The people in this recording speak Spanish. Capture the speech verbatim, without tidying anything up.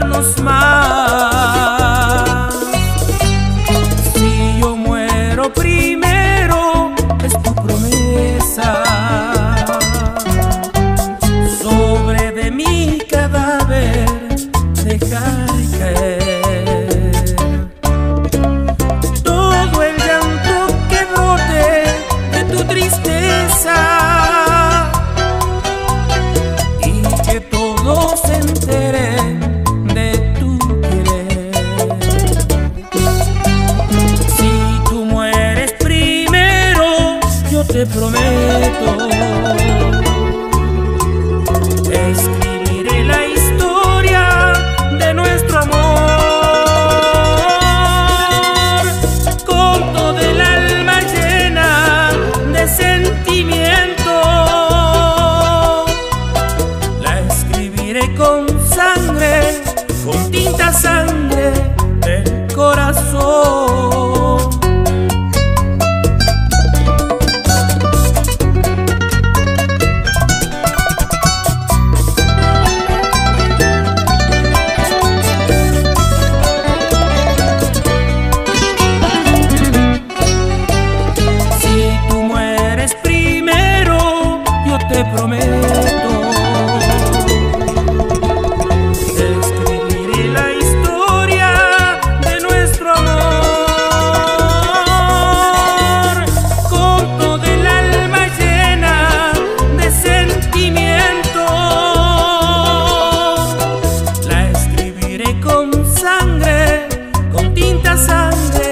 amarnos más. Si yo muero primero, es tu promesa, sobre de mi cadáver dejar caer todo el llanto que brote de tu tristeza, y que todos se enteren de tu querer. Si tú mueres primero, yo te prometo, escribiré la historia de nuestro amor con todo el alma llena de sentimiento. La escribiré con sangre, con tinta sangre del corazón. Te prometo, escribiré la historia de nuestro amor con todo el alma llena de sentimiento. La escribiré con sangre, con tinta sangre